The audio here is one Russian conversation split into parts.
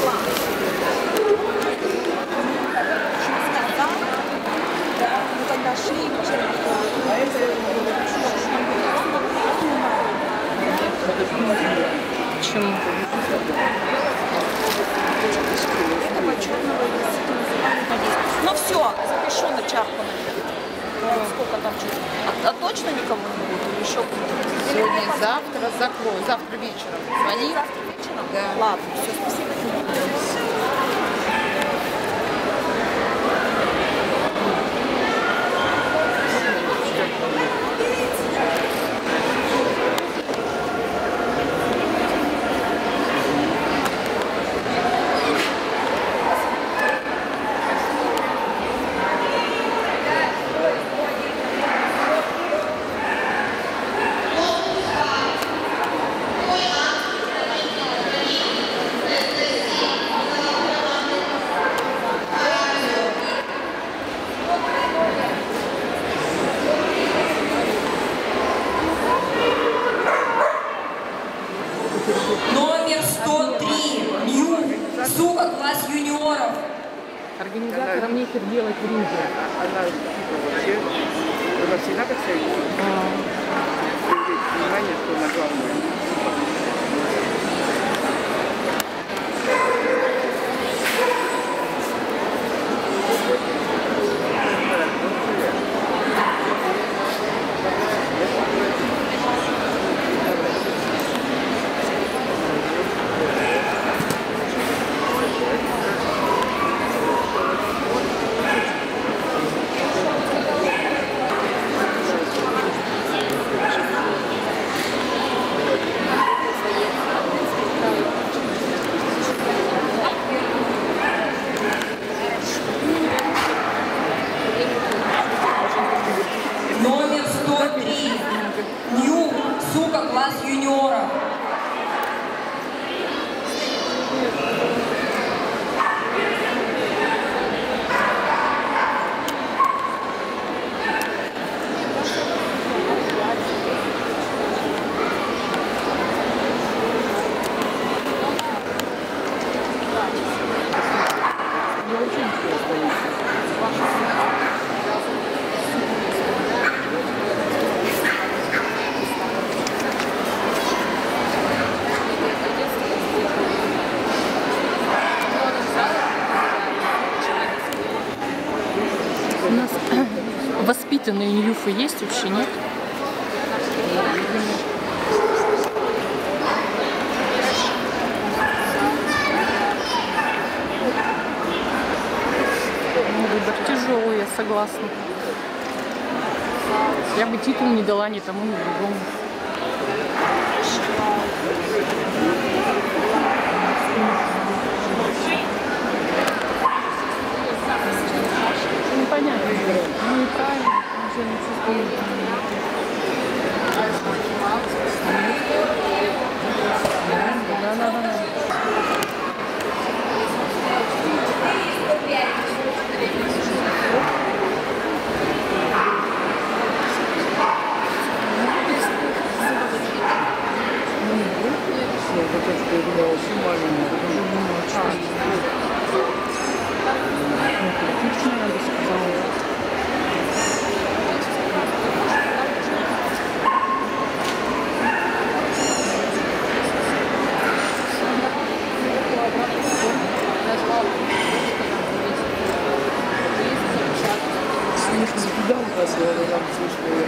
Почему? Этого черного ну все, запишу на чарку, наверное. Сколько там чуть. А точно никого не будет? Еще будет? Сегодня и завтра закрою. Завтра вечером. Звони. Завтра вечером? Да. Ладно, все, спасибо. Номер 103. Нью. Сука, класс юниоров. Организаторам нехер делать в ринге. Она вообще, она всегда так стоит. Привлечь внимание, что она главная. Номер 103. Нью. Сука, класс юниоров. У нас воспитанные ньюфы есть вообще, нет? Ну, выбор тяжелый, я согласна. Я бы титул не дала ни тому, ни другому. Непонятно. Ну и правильно. Уже не чувствую. Да. Критично, я бы сказала. Да, у нас там слышно.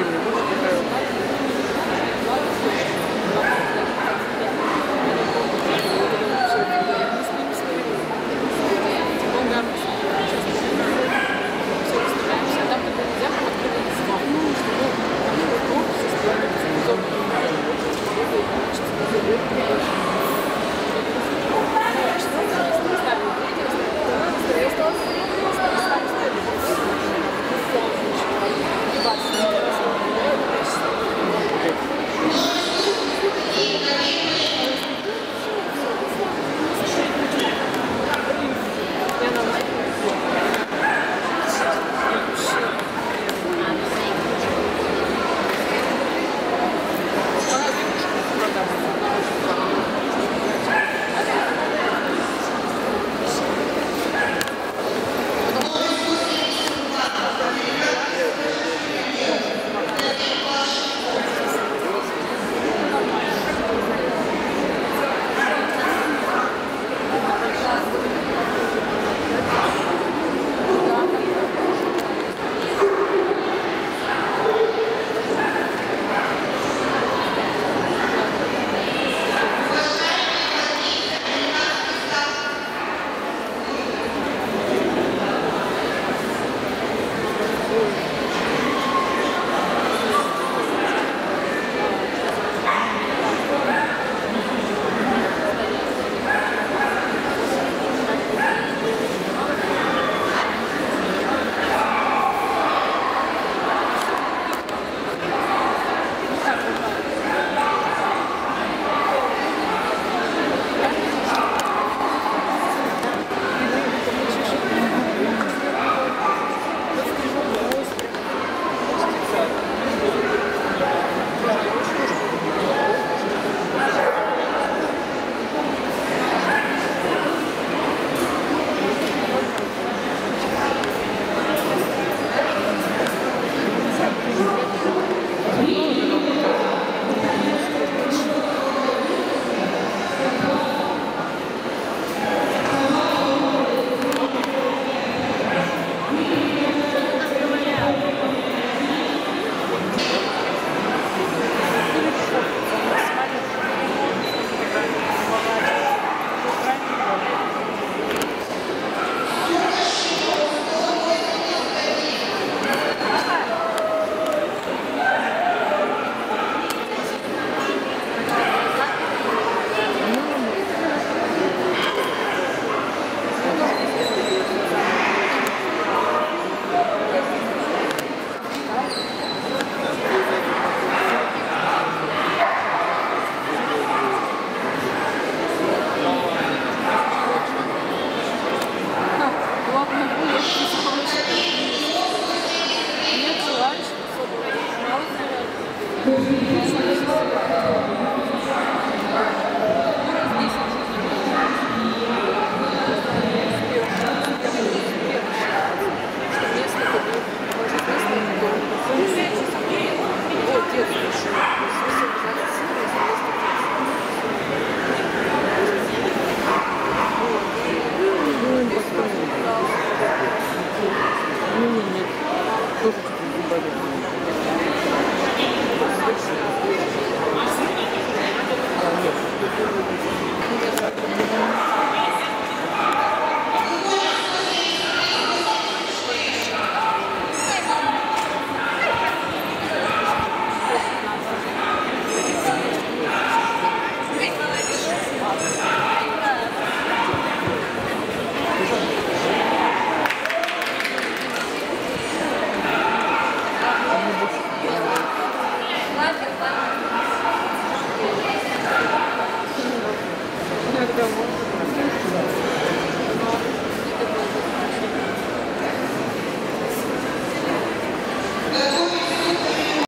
времени будет такая... Нет, желающих.